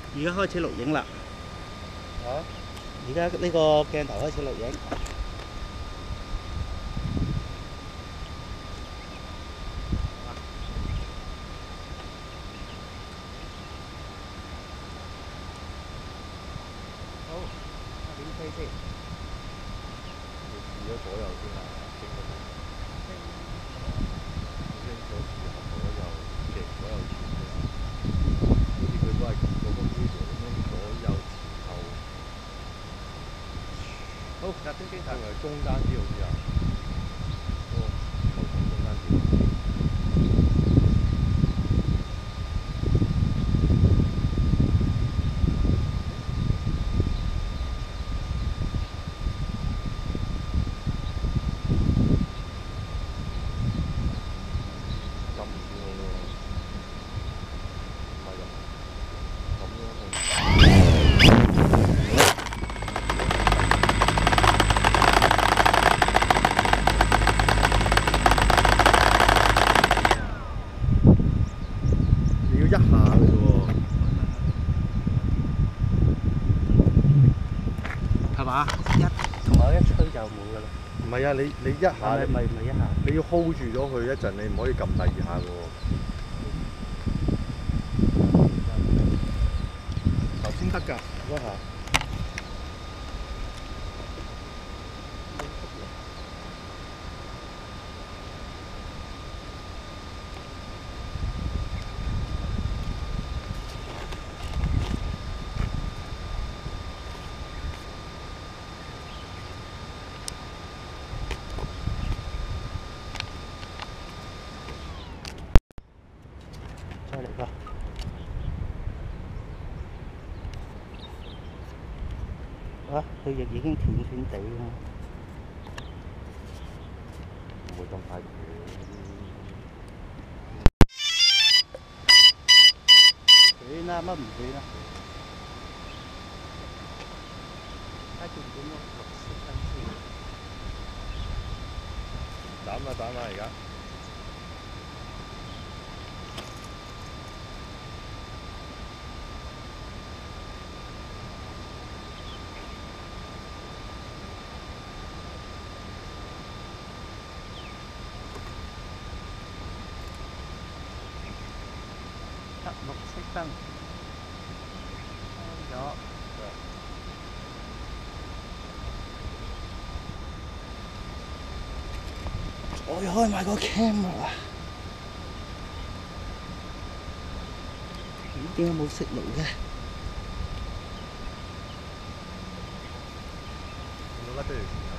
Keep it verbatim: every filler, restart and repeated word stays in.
而家開始錄影啦。 啊！ 而家呢個鏡頭開始錄影。好，點飛先？ 你試咗左右先啊，經嗰度。你拎咗試下左右，騎左右前先。好似佢都係嗰個 video 咁樣左右前後。 好，集中鏡頭。 定係中間啲好啲啊？哦，頭前中間啲。一下嘅啫喎， 係嘛？一同我一吹就冇㗎啦。 唔係啊，你你一下咪咪咪一下， 你要 hold 住咗佢一陣，你唔可以撳第二下嘅喎。頭先得㗎，嗰下。 再嚟個。啊！佢亦已經斷斷地啦。 唔會咁快斷。 斷啦，乜唔斷啊？睇斷點咯，六十分先。 斬啦斬啦而家！ 得綠色燈，開咗。我要開埋個 camera。咦？點解冇熄爐嘅？ 我甩咗條線啊！